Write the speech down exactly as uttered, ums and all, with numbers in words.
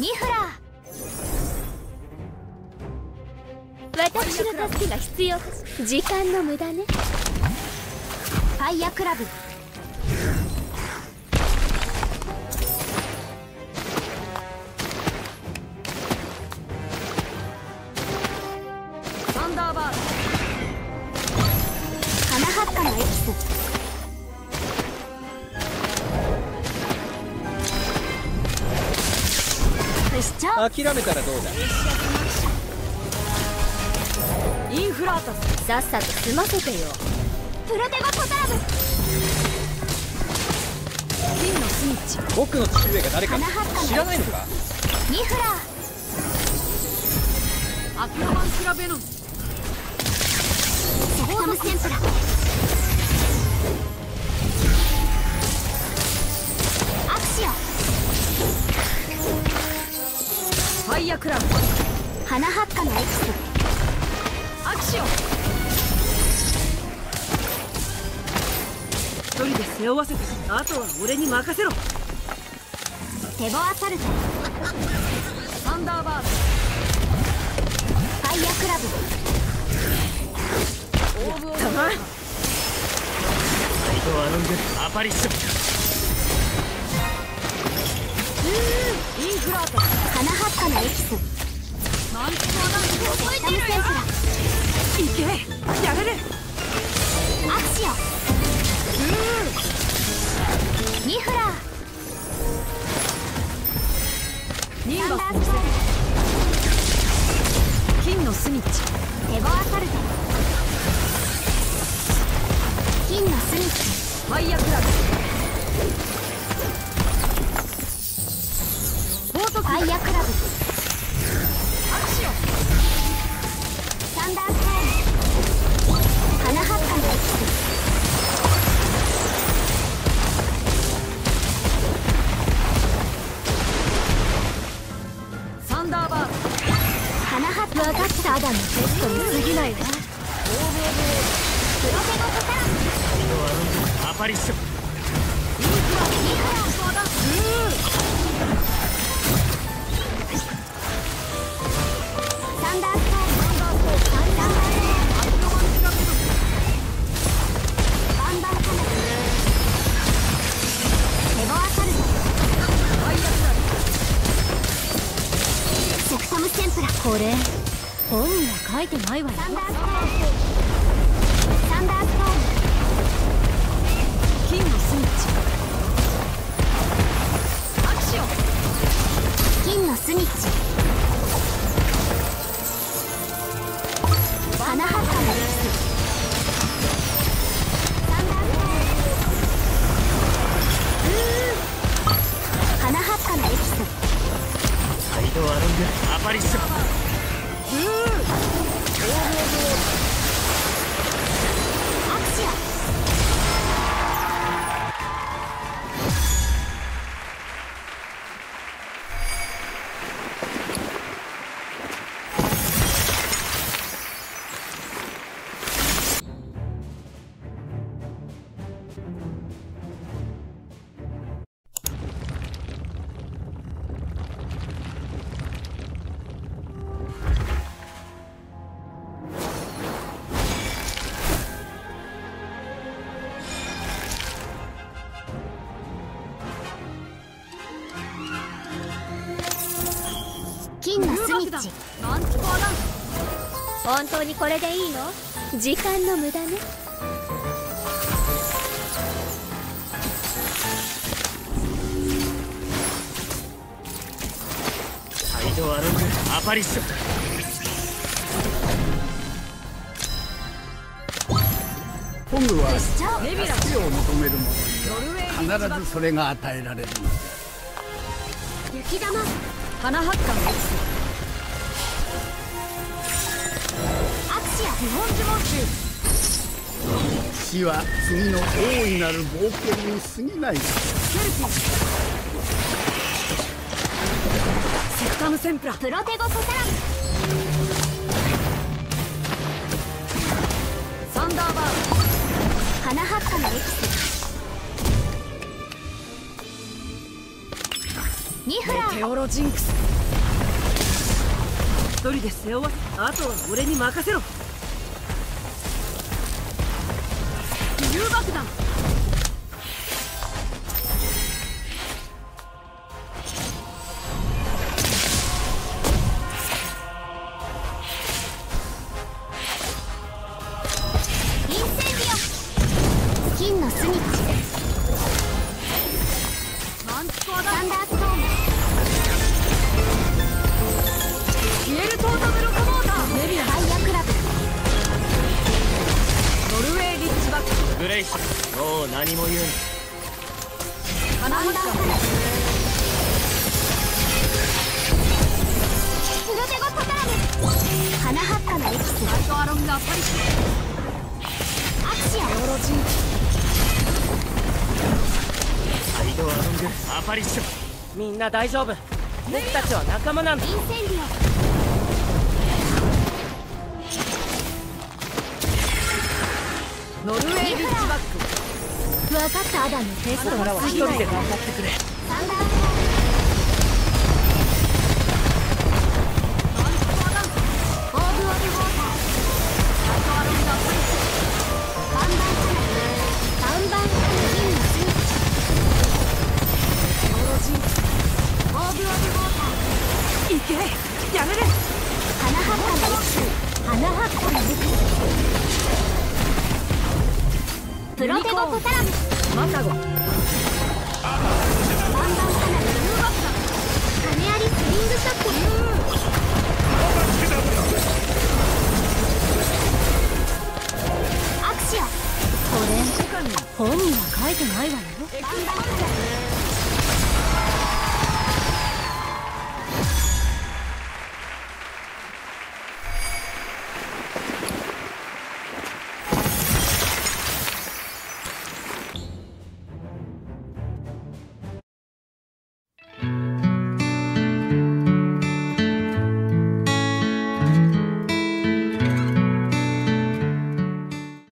ニフラー、私の助けが必要。時間の無駄ね。ファイヤークラブ。 サンダーバード。 花ハッカのエキス。不死鳥。 諦めたらどうだ。 インフラータス。 さっさと済ませてよ。プロテゴコタラブ。 金のスニッチ。 僕の父上が誰か花ハッカの知らないのか。 ニフラー。 アクロバンクラベノン。 セプタムセンプラ。アクシオン。 ファイヤークラブ。 花ハッカのエキス。 アクション。一人で背負わせて、あとは俺に任せろ。 テボアサルト。 サンダーバード。 ファイヤークラブ。 オーブオブたま。サイドアロングアパリッション。インフラート。 花ハッカのエキス。 マンツーアナンド。 セプタムセンプラ。 いけ、やれる。 アクシオン。ニフラー。 ニンバス。金のスニッチ。 テボアサルト。金のスニッチ。 ファイヤークラブ。ボートファイヤークラブ。 アクション。 サンダーストーム。花ハッカのエキス。 サンダーバード。 花ハッカ。分かった。ただのテストに過ぎないわ。プロテゴコタラブ。 アパリッション。 ニフラー。サンダーストーム。サンダーストーム。バンバンカナダ。テボアサルト。 ファイヤークラブ。 セプタムセンプラ。これ本には書いてないわよ。サンダーストーム。サンダーストーム。 金のスニッチ。アクション。 金のスニッチ。花ハッカのエキス。サンダーストーム。花ハッカのエキス。 サイドアロングアパリッション。 アクション。金のスニッチ。 マンツーアナン本当にこれでいいの？時間の無駄ね。 サイドアロングアパリッション。 ホグは不死鳥。 ネビュラ。 助けを求める者ノルウェーには必ずそれが与えられるのだ。 雪玉。 花ハッカのエキス。 アクション。 日本呪文集。 死は次の大いなる冒険に過ぎない。 セルティ。セプタムセンプラ。 プロテゴコタラム。 サンダーバード。 花ハッカのエキス。 ニフラメテオロジンクス。 一人で背負わせ、あとは俺に任せろ。 自由爆弾。 インセンディオ金のスニッチマンチコアダサンダーストームデュエルトータブルコモーター。メビアファイヤークラブノルウェーリッチバック。 グレイシーもう何も言うな。 花ハッカー。 プロテゴポタラム花ハッカのエキスライトアロングアパリシアクシアメオロジンクス。 サイドアロングアパリッション。みんな大丈夫。僕たちは仲間なんだ。 インセンディノルウェーリッチバック。 オ分かったアダムテストからは一人で頑張ってくれ。 サンダーストームマンチコアダンス。 オーブ・オブ・ウォーターライトアロングアパリシバンバンカナバンバンカナ銀のスニッチメオロジンクス。 オーブ・オブ・ウォーターいけ、やめる。 花ハッカのエキス花ハッカのエキスプロテゴポタラムマタゴ。 バンバンカナ自由爆弾。 金ありスリングショットアクシアこれ本人は書いてないわよエクスパンジャー。